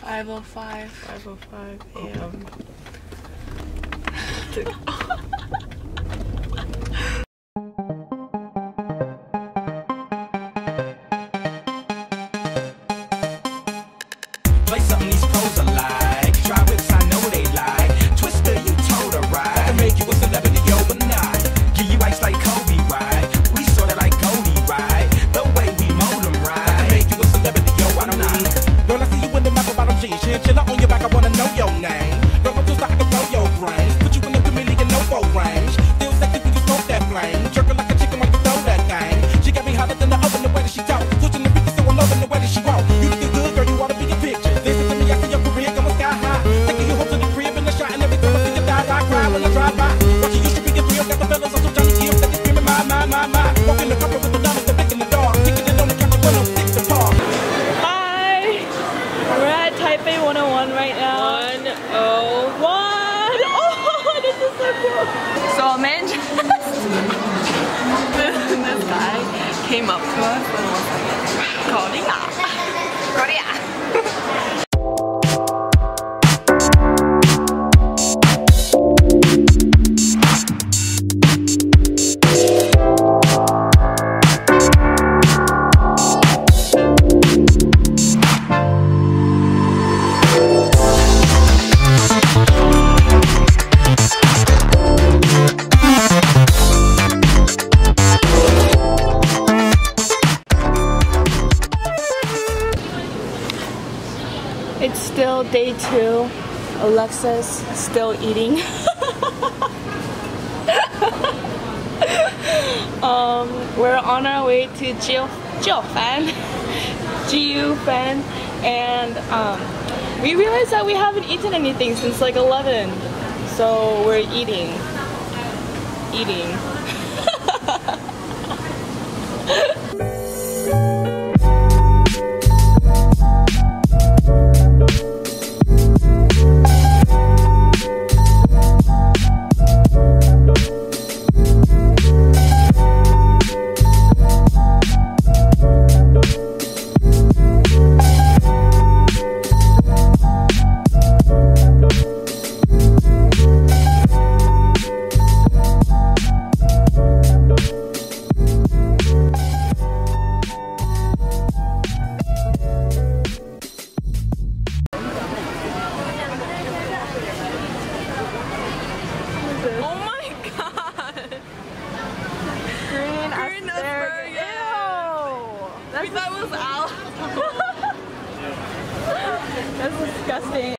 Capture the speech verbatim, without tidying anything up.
five oh five. five oh five a m Play something these pros are like. Try whips, I know they like. Twister, you told her right. I can make you a celebrity overnight. Give you ice like Kobe, right? We sorta like Cody, right? The way we mold them, right? I can make you a celebrity overnight. Girl, I see you in the mouth bottom jeans. Chinchilla on your back, I wanna know your name. Girl, I'm just like I can blow your brains. Put you in the chameleon no-go range. Still sexy when you smoke that flame. Jerking like a chicken when you throw that thing. She got me hotter than the oven, the way that she talk. Switching the beat, so I'm loving the way that she walk. You looking good, girl, you wanna be a picture. Listen to me, I see your career going sky high. Taking you home to the crib in the shot, and every time I see you die, I cry when I drive by. What you used to be a thrill, got the fellas on some Johnny Gill, that they screaming my, my, my, my. Walking the couple with the dollars, the big in the dog. Kicking it on the counter when I'm six apart. Hi! We're at Taipei one oh one right now. one oh one! Oh, this is so cool! So a man just... this guy came up to us and was like, Korea! Korea! It's still day two. Alexa's still eating. um, we're on our way to Jiufan, Jiufan, and um, we realized that we haven't eaten anything since like eleven. So we're eating, eating. We thought it was Al. That's disgusting.